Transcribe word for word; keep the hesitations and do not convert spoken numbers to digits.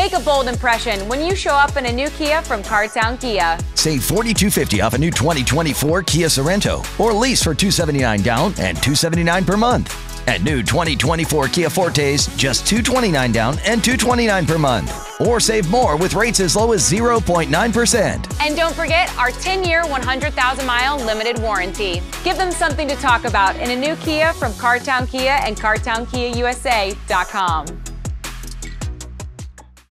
Make a bold impression when you show up in a new Kia from Cartown Kia. Save forty-two fifty off a new twenty twenty-four Kia Sorento, or lease for two seventy-nine down and two seventy-nine per month. And new twenty twenty-four Kia Fortes, just two twenty-nine down and two twenty-nine per month. Or save more with rates as low as zero point nine percent. And don't forget our ten-year, one hundred thousand mile limited warranty. Give them something to talk about in a new Kia from Cartown Kia and Cartown Kia U S A dot com.